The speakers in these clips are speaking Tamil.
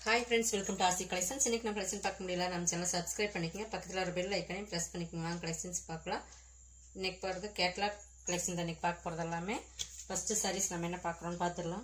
Hi friends, welcome to RC Collections. இன்னைக்கு நம்ம collection பார்க்க முடியல நம்ம சேனலை subscribe பண்ணிக்கங்க. பக்கத்துல ஒரு bell icon press பண்ணிக்கங்க. வாங்க collections பார்க்கலாம். இன்னைக்கு போறது catalog collection தான் இன்னைக்கு பார்க்க போறது எல்லாமே. First sarees நம்ம என்ன பார்க்கறோம்னு பாத்துறலாம்.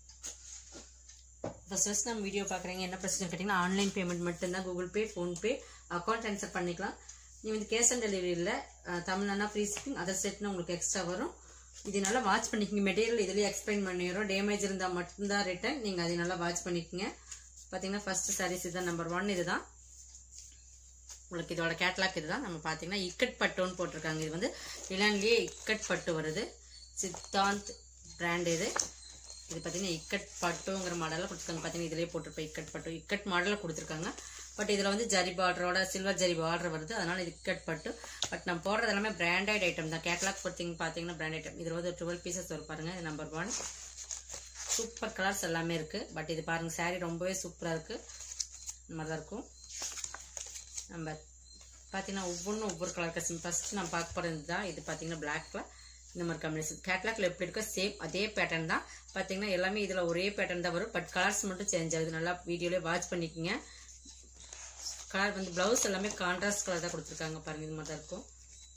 First நம்ம வீடியோ பார்க்கறீங்க என்ன பிரச்சனை கேட்டிங்கன்னா ஆன்லைன் பேமெண்ட் மட்டும் தான் Google Pay, Phone Pay, account transfer பண்ணிக்கலாம். நீ வந்து கேஷ் ஆன் டெலிவரி இல்ல தமிழ்நாடுனா ஃப்ரீ ஷிப்பிங் அதர் ஸ்டேட்னா உங்களுக்கு எக்ஸ்ட்ரா வரும். இது நல்லா வாட்ச் பண்ணிக்கங்க. மெட்டீரியல் இதுலயே எக்ஸ்பிளைன் பண்ணிரோம். டேமேஜ் இருந்தா மட்டும் தான் ரிட்டர்ன். நீங்க அதை நல்லா வாட்ச் பண்ணிக்கங்க. பாத்தீங்கன்னா ஃபர்ஸ்ட் sarees இதுதான் நம்பர் 1 இதுதான். உங்களுக்கு இதோட கேட்டலாக் இதுதான். நம்ம பாத்தீங்கன்னா இக்கட் பட்டுன்னு போட்டுருக்காங்க. இது வந்து இளன்லயே இக்கட் பட்டு வருது. சித்தாந்த் பிராண்ட் இது. இது பாத்தீங்கன்னா இக்கட் பட்டுங்கிற மாடல்ல கொடுத்துருக்காங்க. பாத்தீங்கன்னா இதுலயே போட்டிருப்பேன் இக்கட் பட்டு. இக்கட் மாடல்ல கொடுத்துருக்காங்க. பட் இதுல வந்து ஜரி பார்டரோட சில்வர் ஜரி பார்டர் வருது. அதனால இது இக்கட் பட்டு. பட் நம்ம போடுறது எல்லாமே பிராண்டட் ஐட்டம் தான். கேட்டலாக் பாத்தீங்கன்னா பிராண்ட் ஐட்டம். இதுல வந்து 12 பீசஸ் வரும் பாருங்க. இது நம்பர் 1. சூப்பர் கலர்ஸ் எல்லாமே இருக்கு. பட் இது பாருங்க சாரி ரொம்பவே சூப்பரா இருக்கு. இந்த மாதிரி தான் இருக்கும். நம்ம பாத்தீங்கன்னா ஒவ்வொரு கலர் கஸ்டம். ஃபர்ஸ்ட் நம்ம பார்க்க போறது தான். இது பாத்தீங்கன்னா பிளாக்ல இந்த மாதிரி காம்பினேஷன். கேட்டலாக்ல எப்படி இருக்கோ சேம் அதே பேட்டர்ன் தான். பாத்தீங்கன்னா எல்லாமே இதுல ஒரே பேட்டர்ன் தான் வரும். பட் கலர்ஸ் மட்டும் சேஞ்ச் ஆகுது. நல்லா வீடியோல வாட்ச் பண்ணிக்கங்க. கலர் வந்து பிளவுஸ் எல்லாமே கான்ட்ராஸ்ட் கலர் தான் கொடுத்துருக்காங்க பாருங்க. இது மாதிரி தான் இருக்கும்.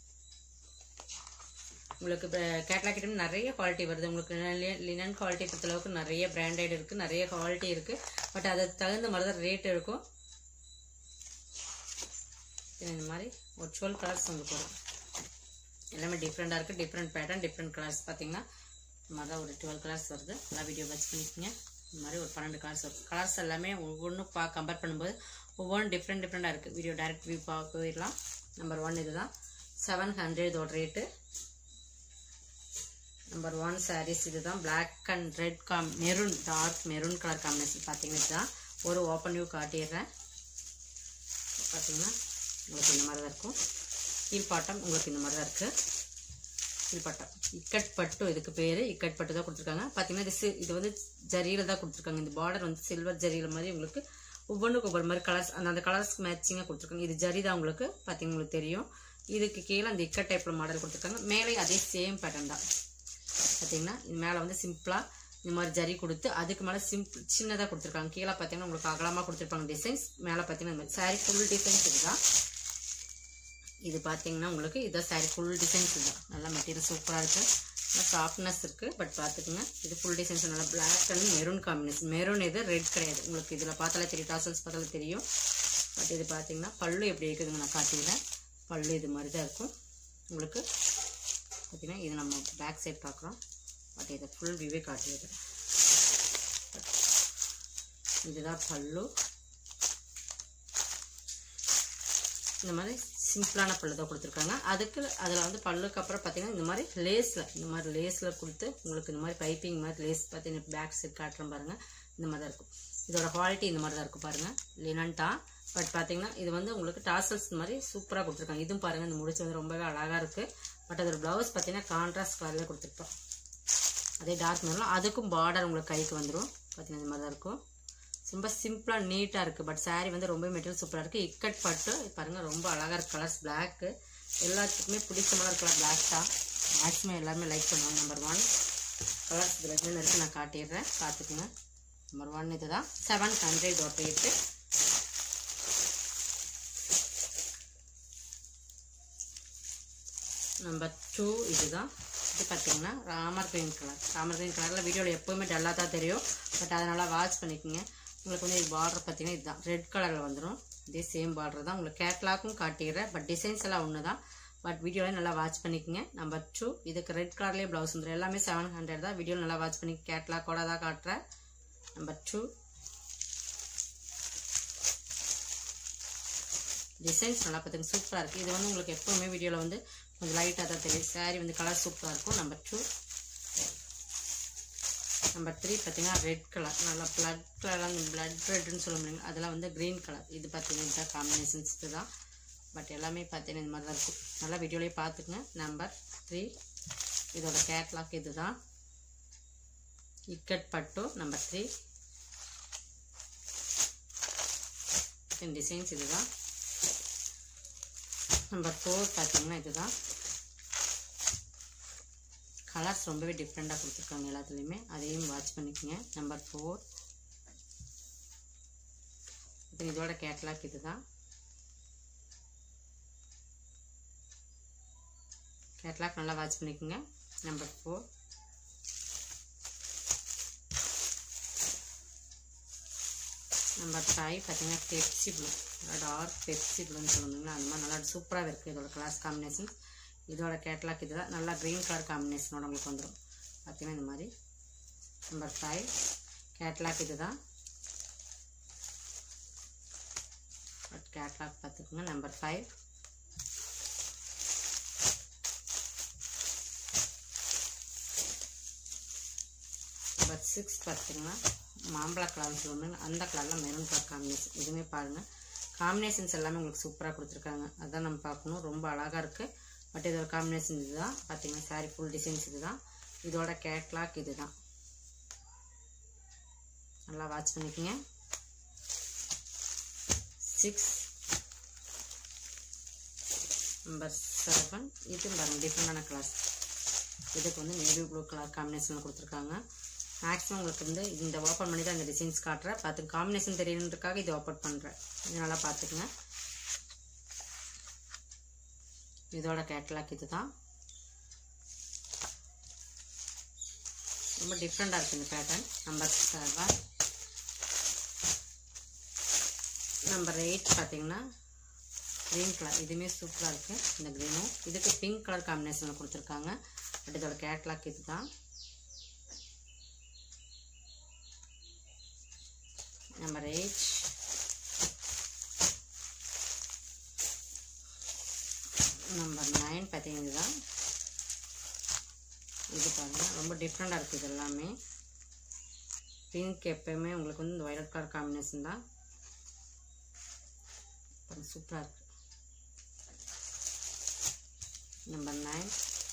உங்களுக்கு கேட்டலாக் ஐட்டம் நிறைய குவாலிட்டி வருது. உங்களுக்கு லினன் குவாலிட்டி பொறுத்த அளவுக்கு நிறைய பிராண்டட் இருக்கு, நிறைய குவாலிட்டி இருக்கு. பட் அதுக்கு தகுந்த மாதிரி தான் ரேட் இருக்கும். இந்த மாதிரி ஒரு 12 கலர்ஸ் உங்களுக்கு வரும். எல்லாமே டிஃப்ரெண்டா இருக்கு. Different pattern, different colours. பாத்தீங்கன்னா இந்த மாதிரி தான் ஒரு 12 கலர்ஸ் வருது. நல்லா வீடியோ வாட்ச் பண்ணிக்கோங்க. இந்த மாதிரி ஒரு 12 கலர்ஸ் வரும். கலர்ஸ் எல்லாமே ஒவ்வொன்றும் கம்பேர் பண்ணும்போது ஒவ்வொன்றும் டிஃப்ரெண்டா இருக்கு. வீடியோ டைரக்ட் வியூ போயிடலாம். நம்பர் 1 இதுதான். 700 இதோட ரேட்டு. நம்பர் 1 sarees இதுதான். Black and red maroon dark maroon colour combination. பார்த்தீங்கன்னா இதுதான். ஒரு ஓப்பன் வியூ காட்டிடுறேன். பார்த்தீங்கன்னா உங்களுக்கு இந்த மாதிரி தான் இருக்கும். கீழ் பாட்டம் உங்களுக்கு இந்த மாதிரி தான் இருக்கு. கீழ் பாட்டம் இக்கட் பட்டு இதுக்கு பேரு. இக்கட் பட்டு தான் கொடுத்துருக்காங்க. பார்த்தீங்கன்னா இது வந்து ஜரியில தான் கொடுத்துருக்காங்க. இந்த பார்டர் வந்து சில்வர் ஜரியில மாதிரி உங்களுக்கு ஒவ்வொன்றுக்கு ஒவ்வொரு மாதிரி கலர்ஸ் அந்த கலர்ஸ்க்கு மேட்சிங்காக கொடுத்துருக்காங்க. இது ஜரி தான் உங்களுக்கு பார்த்தீங்கன்னா உங்களுக்கு தெரியும். இதுக்கு கீழே அந்த இக்கட் டைப்ல மாடல் கொடுத்துருக்காங்க. மேலே அதே சேம் பேட்டர்ன் தான். பார்த்தீங்கன்னா இது மேலே வந்து சிம்பிளா இந்த மாதிரி ஜரி கொடுத்து அதுக்கு மேலே சின்னதாக கொடுத்துருக்காங்க. கீழே பார்த்தீங்கன்னா உங்களுக்கு அகலமாக கொடுத்துருப்பாங்க டிசைன்ஸ். மேலே பார்த்தீங்கன்னா இந்த மாதிரி சாரி ஃபுல் டிசைன்ஸ் இதுதான். இது பார்த்தீங்கன்னா உங்களுக்கு இதான் சாரி ஃபுல் டிசைன்ஸ் இதுதான். நல்லா மெட்டீரியல் சூப்பராக இருக்கு. நல்லா சாஃப்ட்னஸ் இருக்கு. பட் பார்த்துக்குங்க இது ஃபுல் டிசைன்ஸ் நல்லா black and maroon combination. Maroon இது ரெட் கிடையாது. உங்களுக்கு இதில் பார்த்தாலே தெரியும். டாசல்ஸ் பார்த்தாலே தெரியும். பட் இது பார்த்தீங்கன்னா பல்லு எப்படி இருக்குதுங்க நான் காட்டிடுறேன். பல்லு இது மாதிரி தான் இருக்கும் உங்களுக்கு. பார்த்தீங்கன்னா இது நம்ம பேக் சைட் பார்க்குறோம். பட் இதை ஃபுல் வியூவே காட்டிடுறேன். இதுதான் பல்லு. இந்த மாதிரி சிம்பிளான பல்லு தான் கொடுத்துருக்காங்க. அதில் வந்து பல்லுக்கு அப்புறம் பார்த்தீங்கன்னா இந்த மாதிரி லேஸில் கொடுத்து உங்களுக்கு இந்த மாதிரி பைப்பிங் மாதிரி லேஸ் பார்த்தீங்கன்னா பேக் சைட் காட்டுறோம் பாருங்க. இந்த மாதிரி தான் இருக்கும். இதோட குவாலிட்டி இந்த மாதிரி தான் இருக்கும் பாருங்க. லினன் தான். பட் பார்த்தீங்கன்னா இது வந்து உங்களுக்கு டாசல்ஸ் மாதிரி சூப்பராக கொடுத்துருக்காங்க. இதுவும் பாருங்க இந்த முடிச்சு வந்து ரொம்பவே அழகாக இருக்கு. பட் அதோட பிளவுஸ் பார்த்தீங்கன்னா கான்ட்ராஸ்ட் கலர்ல கொடுத்துருப்போம். அதே டார்க் மெரூன். அதுக்கும் பார்டர் உங்களுக்கு கைக்கு வந்துடும். பார்த்தீங்கன்னா இந்த மாதிரி தான் இருக்கும். ரொம்ப சிம்பிளா நீட்டா இருக்கு. பட் சாரி வந்து ரொம்ப மெட்டீரியல் சூப்பரா இருக்கு. இக்கட் பட்டு பாருங்க ரொம்ப அழகா இருக்கு. கலர்ஸ் பிளாக் எல்லாத்துக்குமே பிடிச்ச மாதிரி இருக்கலாம். பிளாக் தான் மேக்ஸிமம் எல்லாருமே லைக் பண்ணுவாங்க. நம்பர் 1 கலர்ஸ் இதுல என்ன இருக்கு நான் காட்டிடுறேன் பார்த்துக்குங்க. நம்பர் 1 இதுதான். 700 ரேட்டு. நம்பர் 2 இதுதான். இது பார்த்தீங்கன்னா Ramar green colour. Ramar green கலரில் வீடியோவில் எப்போவுமே டல்லாக தான் தெரியும். பட் அதனால் வாட்ச் பண்ணிக்கோங்க. உங்களுக்கு வந்து பார்டர் பார்த்தீங்கன்னா இதுதான் ரெட் கலரில் வந்துடும். இதே சேம் பார்டர் தான். உங்களுக்கு கேட்லாக்கும் காட்டிடுறேன். பட் டிசைன்ஸ் எல்லாம் ஒன்று தான். பட் வீடியோவில் நல்லா வாட்ச் பண்ணிக்கோங்க. நம்பர் 2 இதுக்கு ரெட் கலர்லேயே ப்ளவுஸ் வந்துடும். எல்லாமே 700 தான். வீடியோவில் நல்லா வாட்ச் பண்ணி கேட்லாக்கோட தான் காட்டுறேன். நம்பர் 2 டிசைன்ஸ் நல்லா பார்த்துங்க சூப்பராக இருக்குது. இது வந்து உங்களுக்கு எப்போவுமே வீடியோவில் வந்து கொஞ்சம் லைட்டாக தான் தெரியும். சாரி வந்து கலர் சூப்பராக இருக்கும். நம்பர் 2 நம்பர் 3 பார்த்தீங்கன்னா ரெட் கலர். நல்லா பிளட் கலர் பிளட் ரெட்னு சொல்ல முடியுங்க. அதெல்லாம் வந்து க்ரீன் கலர். இது பார்த்தீங்கன்னா இதுதான் காம்பினேஷன்ஸ் இதுதான். பட் எல்லாமே பார்த்தீங்கன்னா இந்த மாதிரி தான் இருக்கும். நல்லா வீடியோலேயே பார்த்துக்குங்க. நம்பர் 3 இதோட கேட்லாக் இதுதான். இக்கட் பட்டு நம்பர் 3 டிசைன்ஸ் இதுதான். நம்பர் 4 பார்த்தீங்கன்னா இதுதான். கலர்ஸ் ரொம்பவே டிஃப்ரெண்டாக கொடுத்துருக்காங்க எல்லாத்துலேயுமே. அதையும் வாட்ச் பண்ணிக்கோங்க. நம்பர் 4 இதோட கேட்லாக் இதுதான். கேட்லாக் நல்லா வாட்ச் பண்ணிக்கோங்க. நம்பர் 4. நம்பர் 5 பார்த்தீங்கன்னா பெப்சி ப்ளூ, டார்க் பெப்சி ப்ளூன்னு சொல்லுவீங்களா, அந்த மாதிரி நல்லா சூப்பராக இருக்குது இதோட கலர்ஸ் காம்பினேஷன். இதோட கேட்லாக் இதுதான். நல்லா க்ரீன் கலர் காம்பினேஷனோட உங்களுக்கு வந்துடும் பார்த்தீங்கன்னா இந்த மாதிரி. நம்பர் 5 கேட்லாக் இதுதான். கேட்லாக் பார்த்துக்குங்க. நம்பர் 5 நம்பர் 6 பார்த்தீங்கன்னா மாம்பழ கலர் சொல்லுவாங்க, அந்த கலரில் மெரூன் கலர் காம்பினேஷன். இதுவுமே பாருங்கள் காம்பினேஷன்ஸ் எல்லாமே உங்களுக்கு சூப்பராக கொடுத்துருக்காங்க. அதுதான் நம்ம பார்க்கணும். ரொம்ப அழகாக இருக்குது. பட் இதோட காம்பினேஷன் இதுதான் பார்த்தீங்கன்னா. சாரி ஃபுல் டிசைன்ஸ் இதுதான். இதோட கேட்லாக் இதுதான். நல்லா வாட்ச் பண்ணிக்கோங்க. 6 நம்பர் 7 இது பாருங்கள் டிஃப்ரெண்டான கலர்ஸ். இதுக்கு வந்து நேவி ப்ளூ கலர் காம்பினேஷனில் கொடுத்துருக்காங்க. மேக்ஸிமம் உங்களுக்கு வந்து இந்த ஓப்பன் பண்ணி தான் இந்த டிசைன்ஸ் காட்டுறேன். பார்த்து காம்பினேஷன் தெரியணுன்றதுக்காக இது ஓப்பன் பண்ணுறேன். இது நல்லா பார்த்துக்குங்க. இதோட கேட்லாக் இதுதான். ரொம்ப டிஃப்ரெண்டாக இருக்குது இந்த பேட்டர்ன். நம்பர் 7 நம்பர் 8 பார்த்தீங்கன்னா க்ரீன் கலர். இதுவுமே சூப்பராக இருக்குது இந்த க்ரீனும். இதுக்கு பிங்க் கலர் காம்பினேஷனில் கொடுத்துருக்காங்க. பட் இதோட கேட்லாக் இதுதான். நம்பர் 8 நம்பர் 9 பார்த்தீங்கன்னா இதுதான். இது பாருங்கள் ரொம்ப டிஃப்ரெண்டாக இருக்குது. இது எல்லாமே பிங்க். எப்போயுமே உங்களுக்கு வந்து இந்த வயலட் கலர் காம்பினேஷன் தான். சூப்பராக இருக்குது. நம்பர் 9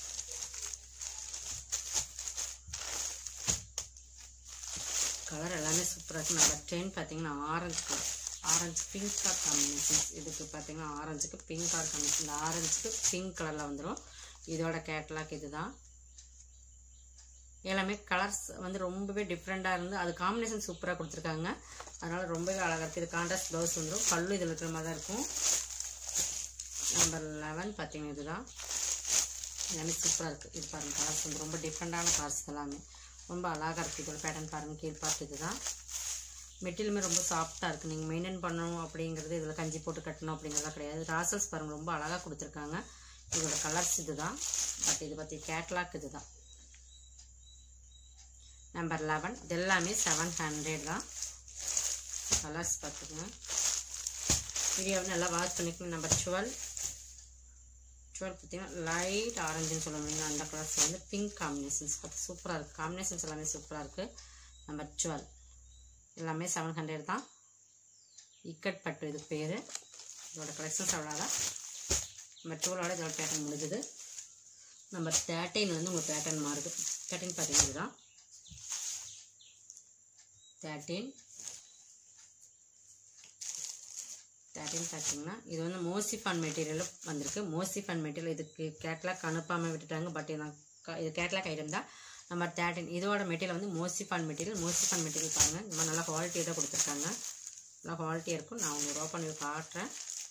கலர் எல்லாமே சூப்பராக இருக்குது. நம்பர் 10 பார்த்தீங்கன்னா orange colour, orange pink colour combinations. இதுக்கு பார்த்தீங்கன்னா ஆரஞ்சுக்கு பிங்க் கலர் காம்பினேஷன். இந்த ஆரஞ்சுக்கு பிங்க் கலரில் வந்துடும். இதோட கேட்லாக் இதுதான். எல்லாமே கலர்ஸ் வந்து ரொம்பவே டிஃப்ரெண்ட்டாக இருந்து அது காம்பினேஷன் சூப்பராக கொடுத்துருக்காங்க. அதனால் ரொம்பவே அழகாக இருக்குது. இது கான்ட்ராஸ்ட் ப்ளவுஸ் வந்துடும். பல்லு இதில் இருக்கிற மாதிரி தான் இருக்கும். நம்பர் 11 பார்த்தீங்கன்னா இதுதான். எல்லாமே சூப்பராக இருக்குது. இது பாருங்கள் கலர்ஸ் வந்து ரொம்ப டிஃப்ரெண்ட்டான கலர்ஸ் எல்லாமே ரொம்ப அழகாக இருக்குது. இதோட பேட்டர்ன் பாருங்கள். கீழ் பார்த்து இதுதான். மெட்டீரியலுமே ரொம்ப சாஃப்டாக இருக்குது. நீங்கள் மெயின்டைன் பண்ணணும் அப்படிங்கிறது இதில் கஞ்சி போட்டு கட்டணும் அப்படிங்கிறதெல்லாம் கிடையாது. ராசல்ஸ் பாருங்கள் ரொம்ப அழகாக கொடுத்துருக்காங்க. இதோட கலர்ஸ் இதுதான். பட் இது பற்றி கேட்லாக் இதுதான். நம்பர் 11 இது எல்லாமே 700 தான். கலர்ஸ் பார்த்துக்கோங்க. வீடியோவை நல்லா வாட்ச் பண்ணிக்கணும். நம்பர் 12 பார்த்தீங்கன்னா லைட் ஆரஞ்சுன்னு சொல்லுவாங்க. அந்த கலர்ஸ் வந்து பிங்க் காம்பினேஷன்ஸ் பார்த்து சூப்பராக இருக்குது. காம்பினேஷன்ஸ் எல்லாமே சூப்பராக இருக்குது. நம்பர் 12 எல்லாமே 700 தான். இக்கட் பட்டு இது பேர். இதோட கலெக்ஷன்ஸ் அவ்வளோதான். நம்பர் 12ஓட இதோட பேட்டர்ன் முடிஞ்சுது. நம்பர் 13 வந்து உங்கள் பேட்டர்ன் மாறுது. 13 பார்த்தீங்கன்னா இதுதான். 13 பார்த்தீங்கன்னா இது வந்து மோசிஃபான் மெட்டீரியலும் வந்திருக்கு. மோசிஃபான் மெட்டீரியல் இதுக்கு கேட்லாக் அனுப்பாமல் விட்டுட்டாங்க. பட் இது கேட்லாக் ஐட்டம் தான். நம்பர் 13 இதோட மெட்டீரியல் வந்து மோசிஃபான் மெட்டீரியல். மோசிஃபான் மெட்டீரியல் பாருங்கள். இந்த மாதிரி நல்லா குவாலிட்டியாக தான் கொடுத்துருக்காங்க. நல்லா குவாலிட்டியாக இருக்கும். நான் உங்களுக்கு ஓப்பன் பண்ணி காட்டுறேன்.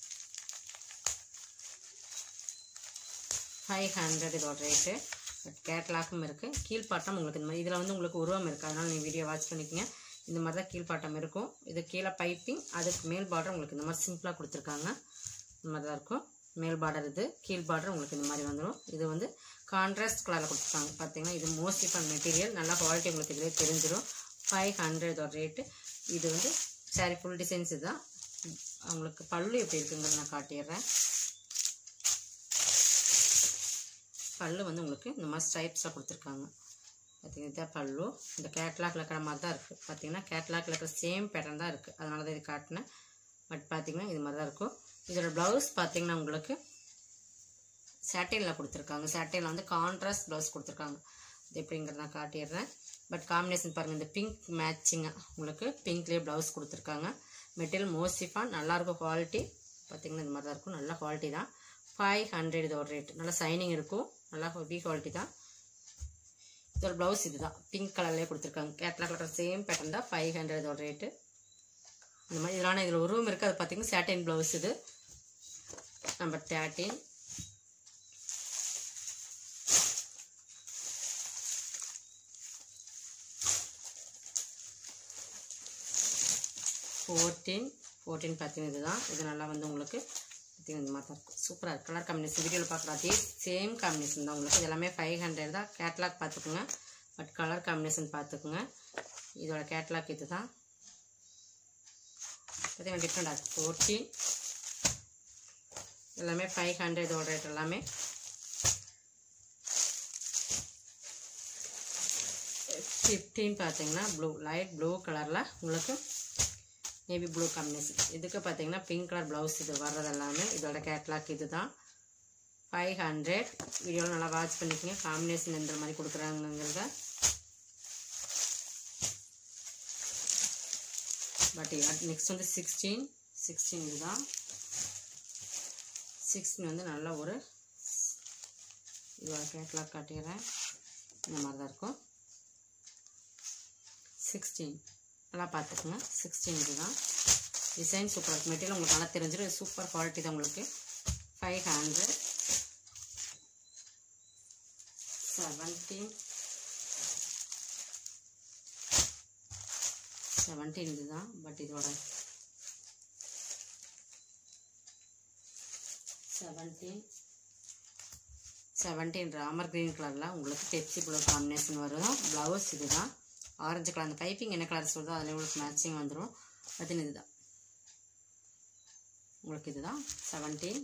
500 இதோட ரேட்டு. பட் கேட்லாக்கும் இருக்குது. கீழ்பாட்டம் உங்களுக்கு இந்த மாதிரி இதில் வந்து உங்களுக்கு உருவம் இருக்குது. அதனால் நீங்கள் வீடியோ வாட்ச் பண்ணிக்கோங்க. இந்த மாதிரி தான் கீழ்பாட்டம் இருக்கும். இது கீழே பைப்பிங், அதுக்கு மேல் பார்டர் உங்களுக்கு இந்த மாதிரி சிம்பிளாக கொடுத்துருக்காங்க. இந்த மாதிரி தான் இருக்கும். மேல் பார்டர் இது, கீழ் பார்டர் உங்களுக்கு இந்த மாதிரி வந்துடும். இது வந்து கான்ட்ராஸ்ட் கலரில் கொடுத்துருக்காங்க. பார்த்தீங்கன்னா இது மோஸ்ட்லிஃபான் மெட்டீரியல். நல்லா குவாலிட்டி உங்களுக்கு இதிலே தெரிஞ்சிடும். 500 இதோட ரேட்டு. இது வந்து சாரி ஃபுல் டிசைன்ஸ் இதுதான். அவங்களுக்கு பல்லு எப்படி இருக்குங்கிறது நான் காட்டிடுறேன். பல்லு வந்து உங்களுக்கு இந்த மாதிரி ஸ்ட்ரைப்ஸாக கொடுத்துருக்காங்க. பார்த்தீங்கன்னா இதுதான் பல்லு. இந்த கேட்லாக்ல இருக்கிற மாதிரி தான் இருக்குது. பார்த்தீங்கன்னா கேட்லாக்ல இருக்கிற சேம் பேட்டர்ன் தான் இருக்குது. அதனால தான் இது காட்டினேன். பட் பார்த்தீங்கன்னா இது மாதிரி தான் இருக்கும். இதோட ப்ளவுஸ் பார்த்தீங்கன்னா உங்களுக்கு சாட்டைனில் கொடுத்துருக்காங்க. சாட்டைனில் வந்து கான்ட்ராஸ்ட் ப்ளவுஸ் கொடுத்துருக்காங்க. இது எப்படிங்கிறத நான் காட்டிடுறேன். பட் காம்பினேஷன் பாருங்கள். இந்த பிங்க் மேட்சிங்காக உங்களுக்கு பிங்க்லேயே ப்ளவுஸ் கொடுத்துருக்காங்க. மெட்டீரியல் மோஸ்ட்லிஃபான் நல்லாயிருக்கும். குவாலிட்டி பார்த்தீங்கன்னா இந்த மாதிரி தான் இருக்கும். நல்ல குவாலிட்டி தான். 500 இதோட ரேட். நல்லா சைனிங் இருக்கும். நல்லா ஹெவி குவாலிட்டி தான். இதோட ப்ளவுஸ் இது தான். பிங்க் கலர்லேயே கொடுத்துருக்காங்க. கேட்லாக்ல சேம் பேட்டர்ன் தான். 500 இதோட ரேட்டு. இந்த மாதிரி இதெல்லாம் இதில் ஒரு ரூம் இருக்குது. அது பார்த்தீங்கன்னா சாட்டின் ப்ளவுஸ். இது நம்பர் 13. பார்த்தீங்கன்னா இதுதான். இது நல்லா வந்து உங்களுக்கு பார்த்தீங்கன்னா இந்த மாதிரி தான் இருக்கும். சூப்பராக இருக்குது. கலர் காம்பினேஷன் வீடியோவில் பார்க்குற அதே சேம் காம்பினேஷன் தான் உங்களுக்கு. இது எல்லாமே 500 தான். கேட்லாக் பார்த்துக்குங்க. பட் கலர் காம்பினேஷன் பார்த்துக்குங்க. இதோட கேட்லாக் இது தான். பார்த்தீங்கன்னா டிஃப்ரெண்டாக இருக்குது. 14 எல்லாமே 500. இதோட ரேட் எல்லாமே 15. பார்த்தீங்கன்னா ப்ளூ, லைட் ப்ளூ கலரில் உங்களுக்கு நேவி ப்ளூ காம்பினேஷன். இதுக்கு பார்த்தீங்கன்னா பிங்க் கலர் ப்ளவுஸ். இது வர்றது எல்லாமே இதோட கேட்லாக் இது தான். 500. வீடியோவில் நல்லா வாட்ச் பண்ணிக்கோங்க. காம்பினேஷன் எந்த மாதிரி கொடுக்குறாங்கிறத. பட் நெக்ஸ்ட் வந்து 16 இதுதான். 16 வந்து நல்ல ஒரு இதோட கேட்லாக் காட்டிடுறேன். இந்த மாதிரி தான் இருக்கும். 16 நல்லா பார்த்துக்குங்க. 16 இதுதான். டிசைன் சூப்பராக இருக்குது. மெட்டீரியல் உங்களுக்கு நல்லா தெரிஞ்சிடும். சூப்பர் குவாலிட்டி தான் உங்களுக்கு. 500. 17 இதுதான். பட் இதோட 17 ராமர் கிரீன் கலரில் உங்களுக்கு பெப்சி ப்ளூ காம்பினேஷன் வரும். ப்ளவுஸ் இதுதான். Orange colour. அந்த பைப்பிங் என்ன கலர்ஸ் வருதோ அதில் உங்களுக்கு மேட்சிங் வந்துடும். பார்த்தீங்கன்னா இதுதான் உங்களுக்கு. இதுதான் 17.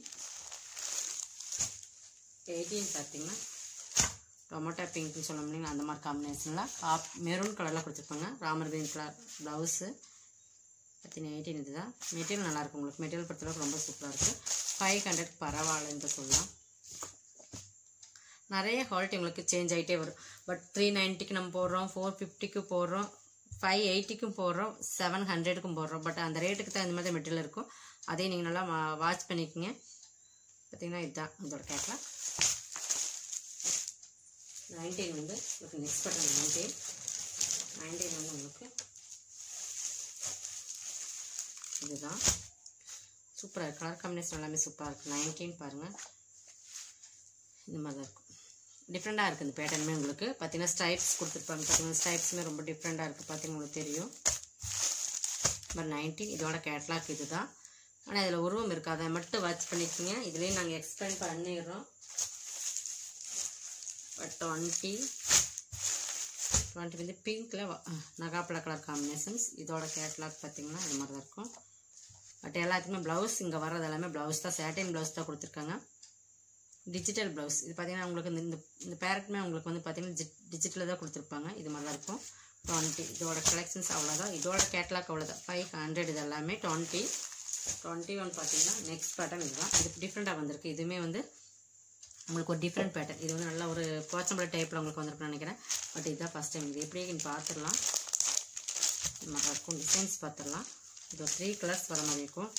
18 பார்த்தீங்கன்னா டொமேட்டோ பிங்க்னு சொன்னோம்னா அந்த மாதிரி காம்பினேஷனில் மெரூன் கலரில் கொடுத்துருப்பாங்க. Ramar green colour blouse. பார்த்தீங்கன்னா 18 இதுதான். மெட்டீரியல் நல்லாயிருக்கும் உங்களுக்கு. மெட்டீரியல் பொறுத்தளவுக்கு ரொம்ப சூப்பராக இருக்குது. 500 பரவாயில்லன்னு சொல்லலாம். நிறைய குவாலிட்டி உங்களுக்கு சேஞ்ச் ஆகிட்டே வரும். பட் 390க்கு நம்ம போடுறோம், 450க்கு போடுறோம், 580க்கும் போடுறோம், 700க்கும் போடுறோம். பட் அந்த ரேட்டுக்கு தான் இந்த மாதிரி மெட்டீரியல் இருக்கும். அதே நீங்கள் நல்லா வாட்ச் பண்ணிக்கோங்க. பார்த்தீங்கன்னா இதுதான் இதோட கேட்லாக். 19 வந்து உங்களுக்கு நெக்ஸ்ட் பட்டன் 19 வந்து உங்களுக்கு இதுதான். சூப்பராக இருக்குது. கலர் காம்பினேஷன் எல்லாமே சூப்பராக இருக்குது. 19 பாருங்கள். இந்த மாதிரி தான் இருக்கும். டிஃப்ரெண்ட்டாக இருக்குது இந்த பேட்டர்னுமே உங்களுக்கு. பார்த்தீங்கன்னா ஸ்ட்ரைப்ஸ் கொடுத்துருப்பாங்க. பார்த்தீங்கன்னா ஸ்ட்ரைப்ஸுமே ரொம்ப டிஃப்ரெண்ட்டாக இருக்குது. பார்த்தீங்கன்னா உங்களுக்கு தெரியும். பட் 19 இதோட கேட்லாக் இது தான். ஆனால் இதில் உருவம் இருக்குது. அதை மட்டும் வாட்ச் பண்ணிக்கோங்க. இதுலேயும் நாங்கள் எக்ஸ்பிளைன் பண்ணிடுறோம். பட் 20 வந்து பிங்க்கில் நகாப்பழ கலர் காம்பினேஷன்ஸ். இதோட கேட்லாக் பார்த்தீங்கன்னா இது மாதிரி தான் இருக்கும். பட் எல்லாத்துக்குமே ப்ளவுஸ் இங்கே வர்றது எல்லாமே ப்ளவுஸ் தான். சாட்டின் ப்ளவுஸ் தான் கொடுத்துருக்காங்க. Digital blouse. இது பார்த்தீங்கன்னா உங்களுக்கு இந்த பேரட்டுமே உங்களுக்கு வந்து பார்த்தீங்கன்னா டிஜிட்டலில் தான் கொடுத்துருப்பாங்க. இது மாதிரி தான் இருக்கும். 20 இதோட கலெக்ஷன்ஸ் அவ்வளோதான். இதோட கேட்லாக் அவ்வளோதான். 500 இது எல்லாமே. 21 பார்த்தீங்கன்னா நெக்ஸ்ட் பேட்டர்ன் இதுதான். இது டிஃப்ரெண்ட்டாக வந்திருக்கு. இதுவுமே வந்து உங்களுக்கு ஒரு டிஃப்ரெண்ட் பேட்டர்ன். இது வந்து நல்ல ஒரு போச்சம்பளை டைப்பில் உங்களுக்கு வந்திருக்குன்னு நினைக்கிறேன். பட் இதுதான் ஃபஸ்ட் டைம். இது எப்படி பார்த்துடலாம். இந்த மாதிரி இருக்கும். டிசைன்ஸ் பார்த்துடலாம். இது 3 கலர்ஸ் வர மாதிரி இருக்கும்.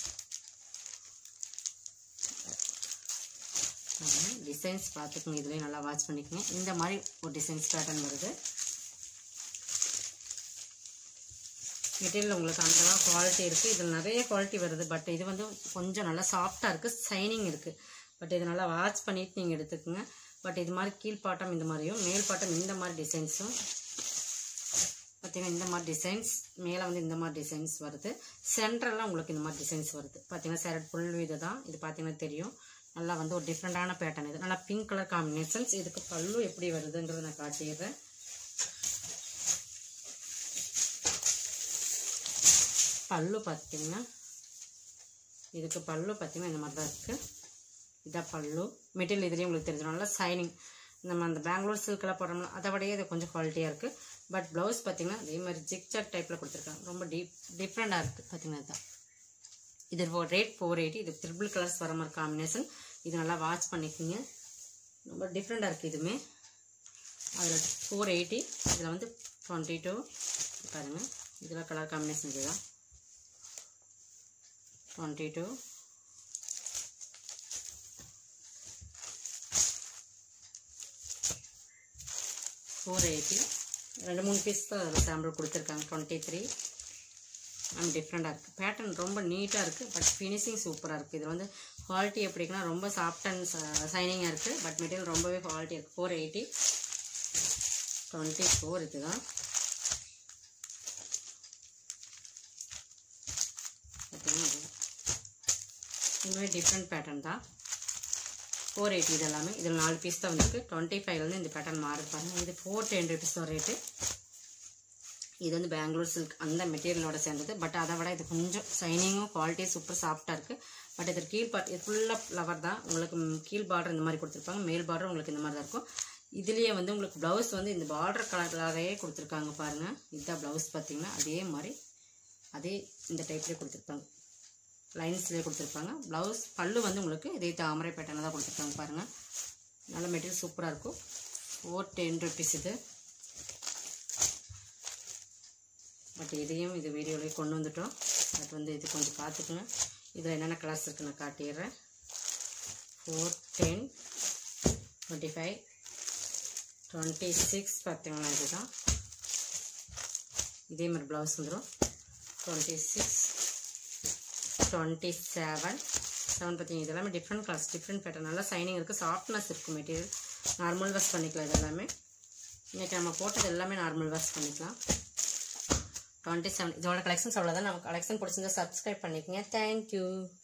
டிசைன்ஸ் பார்த்துக்கோங்க. இதுலேயும் நல்லா வாட்ச் பண்ணிக்கோங்க. இந்த மாதிரி ஒரு டிசைன்ஸ் பேட்டர்ன் வருது. மெட்டீரியல் உங்களுக்கு அந்தளவு குவாலிட்டி இருக்குது. இதில் நிறைய குவாலிட்டி வருது. பட் இது வந்து கொஞ்சம் நல்லா சாஃப்டாக இருக்குது. ஷைனிங் இருக்குது. பட் இது நல்லா வாட்ச் பண்ணிவிட்டு நீங்கள் எடுத்துக்கோங்க. பட் இது மாதிரி கீழ்பாட்டம் இந்த மாதிரியும் மேல் பாட்டம் இந்த மாதிரி டிசைன்ஸும் பார்த்தீங்கன்னா இந்த மாதிரி டிசைன்ஸ். மேலே வந்து இந்த மாதிரி டிசைன்ஸ் வருது. சென்ட்ரலாம் உங்களுக்கு இந்த மாதிரி டிசைன்ஸ் வருது. பார்த்தீங்கன்னா சேரட் ஃபுல் இது தான். இது பார்த்தீங்கன்னா தெரியும். நல்லா வந்து ஒரு டிஃப்ரெண்டான பேட்டர்ன். இது நல்லா பிங்க் கலர் காம்பினேஷன்ஸ். இதுக்கு பல்லு எப்படி வருதுங்கிறத நான் காட்டிடுறேன். பல்லு பார்த்தீங்கன்னா இதுக்கு பல்லு பார்த்தீங்கன்னா இந்த மாதிரி தான் இருக்குது. இதான் பல்லு. மெட்டீரியல் இதுலேயும் உங்களுக்கு தெரிஞ்சிடும். நல்லா ஷைனிங். நம்ம அந்த பெங்களூர் சில்கெல்லாம் போடுறோம்னா அதை விடையே இது கொஞ்சம் குவாலிட்டியாக இருக்குது. பட் ப்ளவுஸ் பார்த்தீங்கன்னா அதே மாதிரி ஜிக்ஜாக் டைப்பில் கொடுத்துருக்காங்க. ரொம்ப டிஃப்ரெண்டாக இருக்குது. பார்த்தீங்கன்னா இதுதான். இது ரேட் 480. இது ட்ரிபிள் கலர்ஸ் வர மாதிரி காம்பினேஷன். இது நல்லா வாட்ச் பண்ணிக்கோங்க. ரொம்ப டிஃப்ரெண்டாக இருக்குது. இதுவுமே அதில் 480. இதில் வந்து 22 பாருங்கள். இதில் கலர் காம்பினேஷன் இதுதான். 22 480. 2-3 பீஸ் தான் அதில் சாம்பிள் கொடுத்துருக்காங்க. 23 டிஃப்ரெண்ட்டாக இருக்குது. பேட்டர்ன் ரொம்ப நீட்டாக இருக்குது. பட் ஃபினிஷிங் சூப்பராக இருக்குது. இதில் வந்து குவாலிட்டி எப்படி இருக்குன்னா ரொம்ப சாஃப்ட் அண்ட் சைனிங்காக இருக்குது. பட் மெட்டீரியல் ரொம்பவே குவாலிட்டி இருக்குது. 480 24 இதுதான். இன்னுமே டிஃப்ரெண்ட் பேட்டர்ன் தான். 480 இது எல்லாமே. இதில் 4 பீஸ் தான் வந்துருக்கு. 25 இந்த பேட்டர்ன் மாறி பாருங்கள். இது 410 rupees தான் ரேட்டு. இது வந்து பெங்களூர் சில்க் அந்த மெட்டீரியலோட சேர்ந்தது. பட் அதை விட இது கொஞ்சம் சைனிங்கும் குவாலிட்டியும் சூப்பர் சாஃப்டாக இருக்குது. பட் இது கீழ் பார்ட் இது ஃபுல்லாக ஃப்ளவர் தான். உங்களுக்கு கீழ் பார்டர் இந்த மாதிரி கொடுத்துருப்பாங்க. மேல் பார்டர் உங்களுக்கு இந்த மாதிரி தான் இருக்கும். இதுலேயே வந்து உங்களுக்கு ப்ளவுஸ் வந்து இந்த பார்டர் கலர்லேயே கொடுத்துருக்காங்க பாருங்கள். இதுதான் ப்ளவுஸ் பார்த்தீங்கன்னா அதே மாதிரி அதே இந்த டைப்லேயே கொடுத்துருப்பாங்க. லைன்ஸ்லேயே கொடுத்துருப்பாங்க. ப்ளவுஸ் பல்லு வந்து உங்களுக்கு இதே தாமரை பேட்டர்னில் தான் கொடுத்துருக்காங்க பாருங்கள். நல்ல மெட்டீரியல் சூப்பராக இருக்கும். 410 rupees இது. பட் இதையும் இது வீடியோலேயே கொண்டு வந்துட்டோம். பட் வந்து இது கொஞ்சம் பார்த்துக்குங்க. இதில் என்னென்ன கலர்ஸ் இருக்குது நான் காட்டிடுறேன். 4, 10, 25, 26 பார்த்தீங்கன்னா இதுதான். இதே மாதிரி ப்ளவுஸ் வந்துடும். 26, 27 பார்த்தீங்கன்னா இது எல்லாமே டிஃப்ரெண்ட் கலர்ஸ், டிஃப்ரெண்ட் பேட்டர்ன். நல்லா சைனிங் இருக்குது, சாஃப்ட்னஸ் இருக்குது மெட்டீரியல். நார்மல் வாஷ் பண்ணிக்கலாம். இது எல்லாமே இன்றைக்கி நம்ம போட்டது எல்லாமே நார்மல் வாஷ் பண்ணிக்கலாம். 27 இதோட கலெக்ஷன்ஸ் அவ்வளோதான். நம்ம கலெக்ஷன் பிடிச்சிருந்தா சப்ஸ்கிரைப் பண்ணிக்கோங்க. தேங்க்யூ.